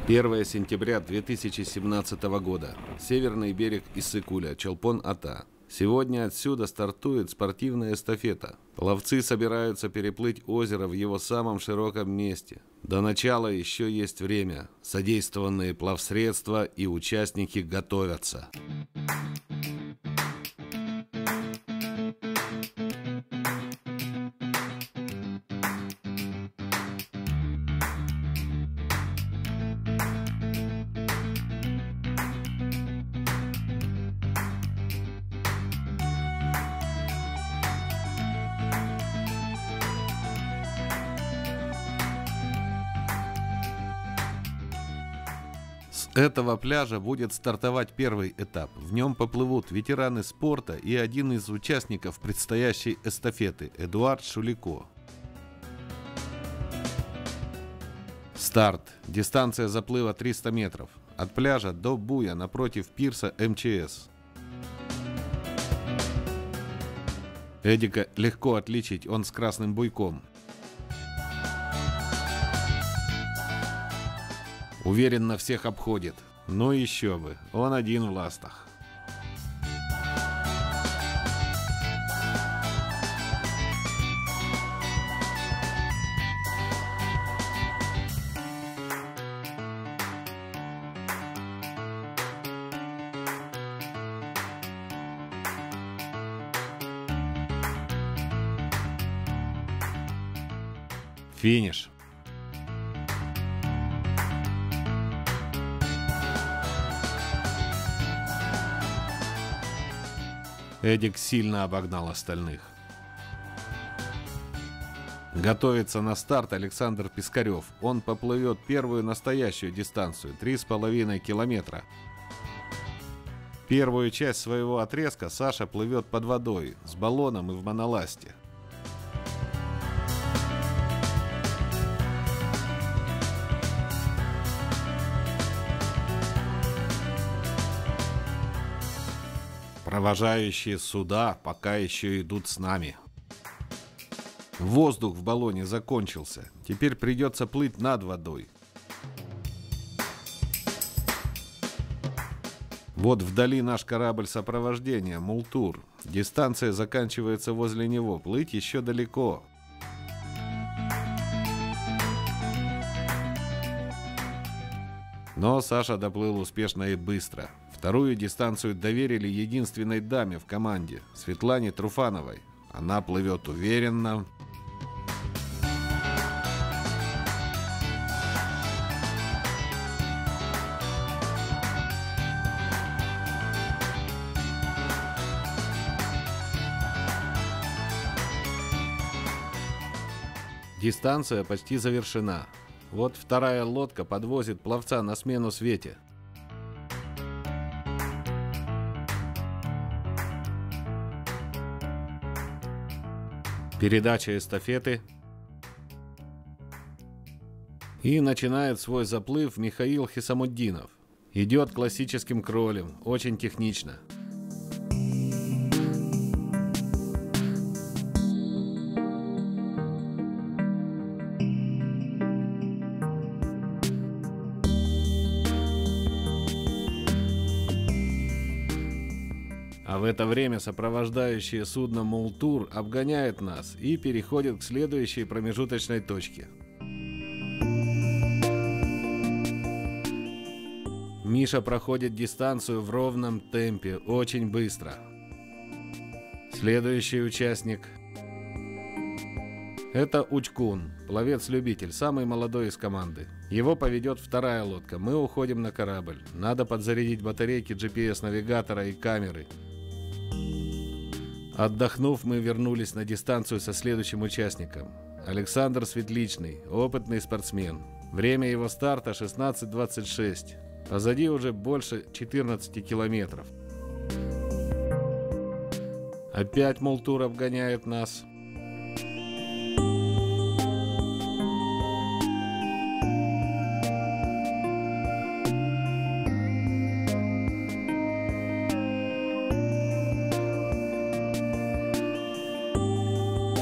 1 сентября 2017 года. Северный берег Иссык-Куля, Чолпон-Ата. Сегодня отсюда стартует спортивная эстафета. Пловцы собираются переплыть озеро в его самом широком месте. До начала еще есть время. Задействованные плавсредства и участники готовятся. С этого пляжа будет стартовать первый этап. В нем поплывут ветераны спорта и один из участников предстоящей эстафеты – Эдуард Шулико. Старт. Дистанция заплыва 300 метров. От пляжа до буя напротив пирса МЧС. Эдика легко отличить, он с красным буйком. Уверенно всех обходит. Ну еще бы, он один в ластах. Финиш. Эдик сильно обогнал остальных. Готовится на старт Александр Пискарев. Он поплывет первую настоящую дистанцию – 3,5 километра. Первую часть своего отрезка Саша плывет под водой, с баллоном и в моноласте. Провожающие суда пока еще идут с нами. Воздух в баллоне закончился. Теперь придется плыть над водой. Вот вдали наш корабль сопровождения «Мултур». Дистанция заканчивается возле него. Плыть еще далеко. Но Саша доплыл успешно и быстро. Вторую дистанцию доверили единственной даме в команде, Светлане Труфановой. Она плывет уверенно. Дистанция почти завершена. Вот вторая лодка подвозит пловца на смену Свете. Передача эстафеты. И начинает свой заплыв Михаил Хисамуддинов. Идет классическим кролем, очень технично. А в это время сопровождающее судно «Мултур» обгоняет нас и переходит к следующей промежуточной точке. Миша проходит дистанцию в ровном темпе, очень быстро. Следующий участник – это Учкун, пловец-любитель, самый молодой из команды. Его поведет вторая лодка, мы уходим на корабль. Надо подзарядить батарейки GPS-навигатора и камеры. Отдохнув, мы вернулись на дистанцию со следующим участником. Александр Светличный, опытный спортсмен. Время его старта 16:26. Позади уже больше 14 километров. Опять «Мултур» обгоняет нас.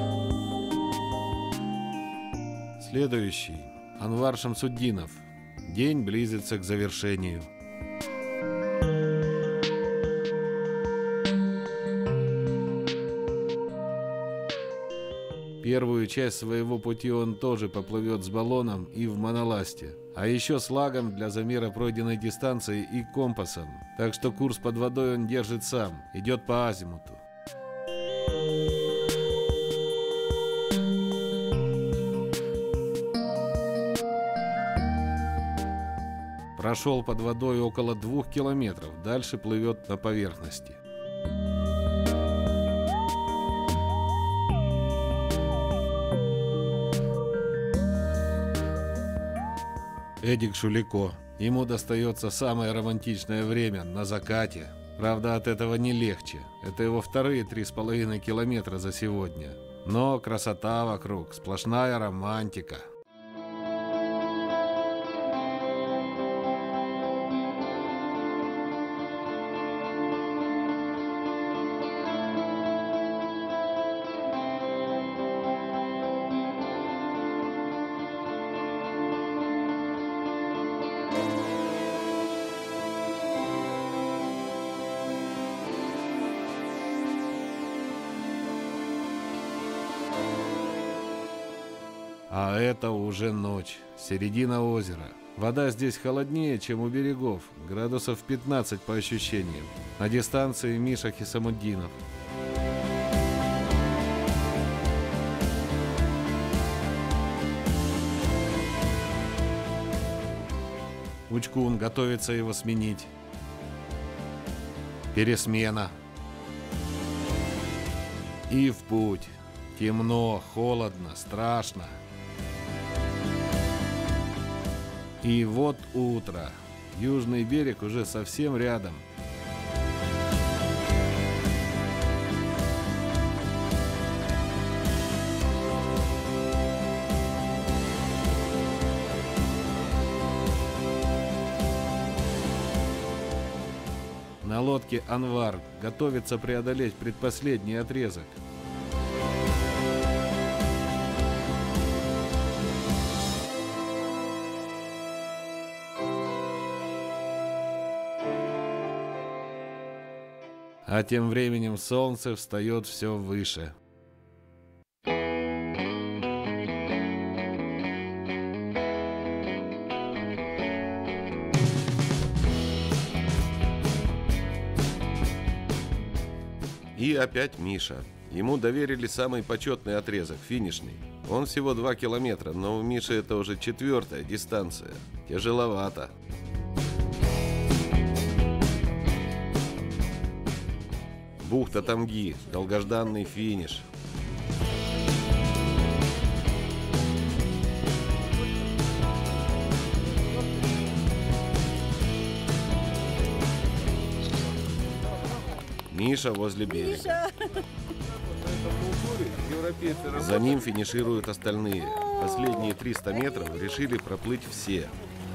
Следующий – Анвар Шамсуддинов. День близится к завершению. Первую часть своего пути он тоже поплывет с баллоном и в моноласте, а еще с лагом для замера пройденной дистанции и компасом. Так что курс под водой он держит сам, идет по азимуту. Прошел под водой около 2 километров, дальше плывет на поверхности. Эдик Шулико. Ему достается самое романтичное время на закате. Правда, от этого не легче. Это его вторые 3,5 километра за сегодня. Но красота вокруг, сплошная романтика. А это уже ночь, середина озера. Вода здесь холоднее, чем у берегов, градусов 15 по ощущениям. На дистанции Миша Хисамуддинов. Учкун готовится его сменить. Пересмена. И в путь. Темно, холодно, страшно. И вот утро. Южный берег уже совсем рядом. На лодке «Анвар» готовится преодолеть предпоследний отрезок. А тем временем солнце встает все выше. И опять Миша. Ему доверили самый почетный отрезок, финишный. Он всего 2 километра, но у Миши это уже 4-я дистанция. Тяжеловато. Бухта Тамги, долгожданный финиш. Миша возле берега. За ним финишируют остальные. Последние 300 метров решили проплыть все.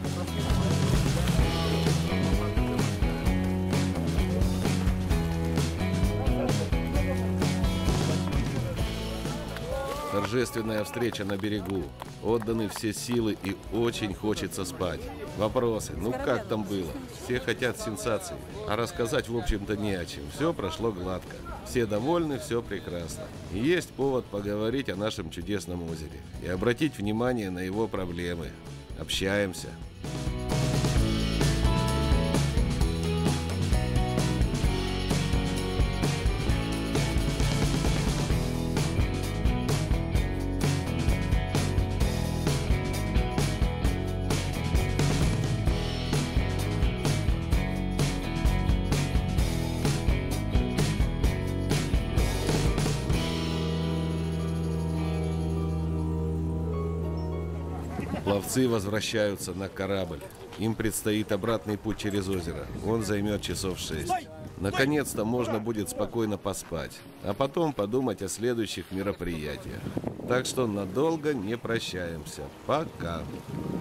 Торжественная встреча на берегу. Отданы все силы и очень хочется спать. Вопросы. Ну как там было? Все хотят сенсаций. А рассказать, в общем-то, не о чем. Все прошло гладко. Все довольны, все прекрасно. И есть повод поговорить о нашем чудесном озере. И обратить внимание на его проблемы. Общаемся. Пловцы возвращаются на корабль. Им предстоит обратный путь через озеро. Он займет часов 6. Наконец-то можно будет спокойно поспать, а потом подумать о следующих мероприятиях. Так что надолго не прощаемся. Пока.